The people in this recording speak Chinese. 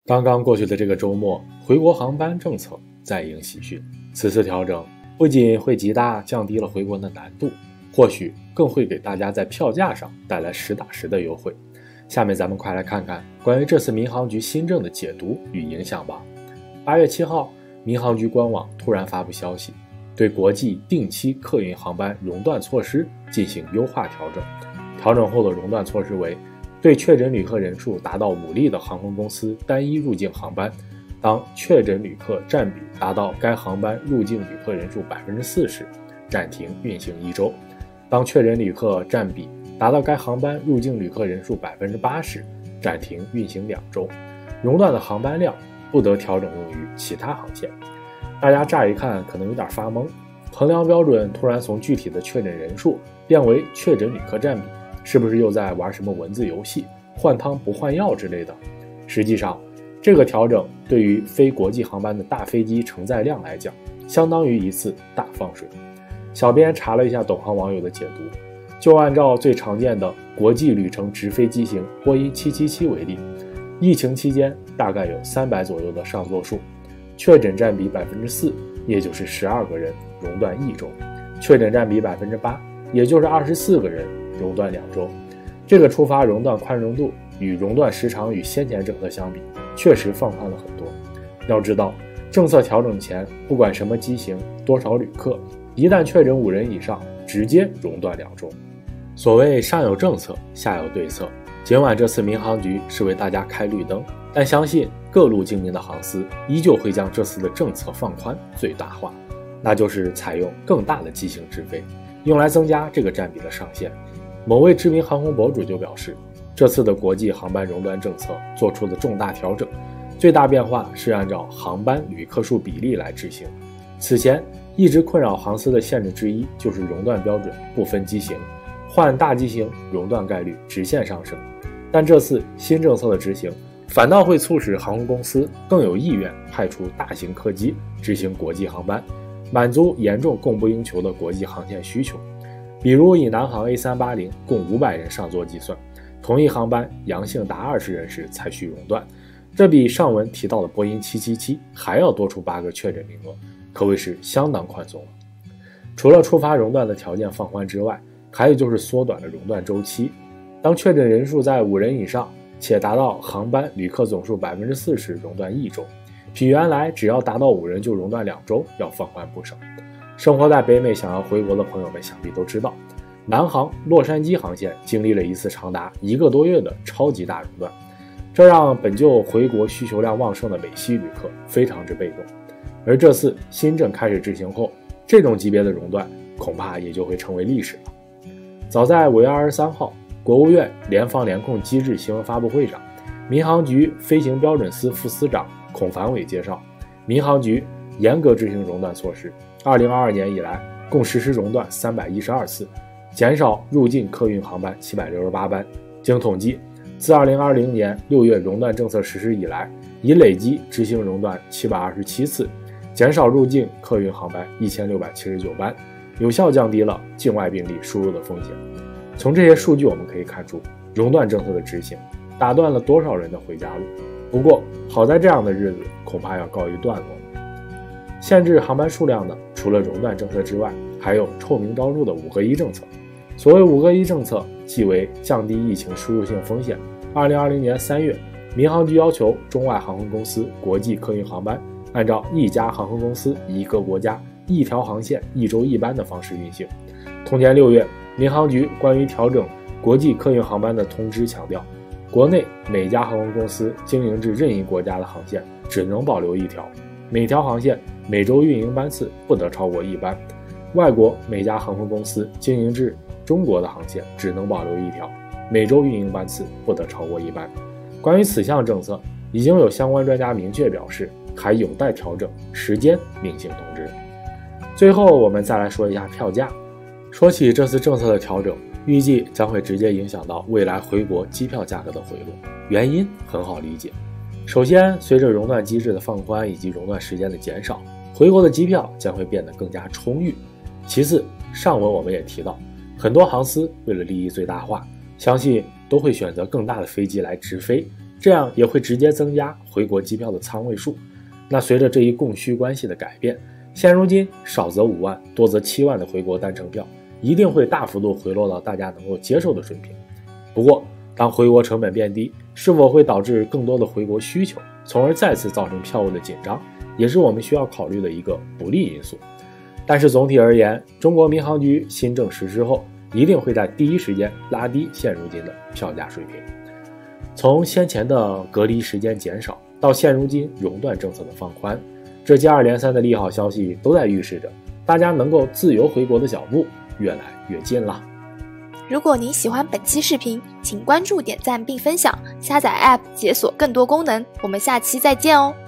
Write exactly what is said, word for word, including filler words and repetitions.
刚刚过去的这个周末，回国航班政策再迎喜讯。此次调整不仅会极大降低了回国的难度，或许更会给大家在票价上带来实打实的优惠。下面咱们快来看看关于这次民航局新政的解读与影响吧。八月七号，民航局官网突然发布消息，对国际定期客运航班熔断措施进行优化调整。调整后的熔断措施为：对确诊旅客人数达到五例的航空公司单一入境航班，当确诊旅客占比达到该航班入境旅客人数 百分之四十， 暂停运行一周；当确诊旅客占比达到该航班入境旅客人数 百分之八十， 暂停运行两周。熔断的航班量不得调整用于其他航线。大家乍一看可能有点发懵，衡量标准突然从具体的确诊人数变为确诊旅客占比，是不是又在玩什么文字游戏，换汤不换药之类的？实际上，这个调整对于非国际航班的大飞机承载量来讲，相当于一次大放水。小编查了一下懂行网友的解读，就按照最常见的国际旅程直飞机型波音七七七为例，疫情期间大概有三百左右的上座数，确诊占比 百分之四， 也就是十二个人熔断一周；确诊占比 百分之八， 也就是二十四个人熔断两周。这个出发熔断宽容度与熔断时长与先前政策相比，确实放宽了很多。要知道，政策调整前，不管什么机型、多少旅客，一旦确诊五人以上，直接熔断两周。所谓上有政策，下有对策。尽管这次民航局是为大家开绿灯，但相信各路精明的航司依旧会将这次的政策放宽最大化，那就是采用更大的机型直飞，用来增加这个占比的上限。某位知名航空博主就表示，这次的国际航班熔断政策做出的重大调整，最大变化是按照航班旅客数比例来执行。此前一直困扰航司的限制之一就是熔断标准不分机型，换大机型熔断概率直线上升。但这次新政策的执行，反倒会促使航空公司更有意愿派出大型客机执行国际航班，满足严重供不应求的国际航线需求。比如以南航 A 三八零 共五百人上座计算，同一航班阳性达二十人时才需熔断，这比上文提到的波音七七七还要多出八个确诊名额，可谓是相当宽松了。除了出发熔断的条件放宽之外，还有就是缩短了熔断周期。当确诊人数在五人以上，且达到航班旅客总数 百分之四十 熔断一周，比原来只要达到五人就熔断两周要放宽不少。生活在北美想要回国的朋友们想必都知道，南航洛杉矶航线经历了一次长达一个多月的超级大熔断，这让本就回国需求量旺盛的美西旅客非常之被动。而这次新政开始执行后，这种级别的熔断恐怕也就会成为历史了。早在五月二十三号，国务院联防联控机制新闻发布会上，民航局飞行标准司副司长孔凡伟介绍，民航局严格执行熔断措施，二零二二年以来共实施熔断三百一十二次，减少入境客运航班七百六十八班。经统计，自二零二零年六月熔断政策实施以来，已累计执行熔断七百二十七次，减少入境客运航班一千六百七十九班，有效降低了境外病例输入的风险。从这些数据我们可以看出，熔断政策的执行打断了多少人的回家路。不过好在这样的日子恐怕要告一段落了。限制航班数量的除了熔断政策之外，还有臭名昭著的五个一政策。所谓五个一政策，即为降低疫情输入性风险。二零二零年三月，民航局要求中外航空公司国际客运航班按照一家航空公司一个国家一条航线一周一班的方式运行。同年六月，民航局关于调整国际客运航班的通知强调，国内每家航空公司经营至任意国家的航线只能保留一条，每条航线每周运营班次不得超过一班；外国每家航空公司经营至中国的航线只能保留一条，每周运营班次不得超过一班。关于此项政策，已经有相关专家明确表示，还有待调整，时间另行通知。最后我们再来说一下票价。说起这次政策的调整，预计将会直接影响到未来回国机票价格的回落，原因很好理解。首先，随着熔断机制的放宽以及熔断时间的减少，回国的机票将会变得更加充裕。其次，上文我们也提到，很多航司为了利益最大化，相信都会选择更大的飞机来直飞， 这样也会直接增加回国机票的仓位数。那随着这一供需关系的改变，现如今少则五万，多则七万的回国单程票一定会大幅度回落到大家能够接受的水平。不过，当回国成本变低，是否会导致更多的回国需求，从而再次造成票务的紧张，也是我们需要考虑的一个不利因素。但是总体而言，中国民航局新政实施后，一定会在第一时间拉低现如今的票价水平。从先前的隔离时间减少，到现如今熔断政策的放宽，这接二连三的利好消息都在预示着大家能够自由回国的脚步越来越近了。 如果您喜欢本期视频，请关注、点赞并分享，下载 App 解锁更多功能。我们下期再见哦。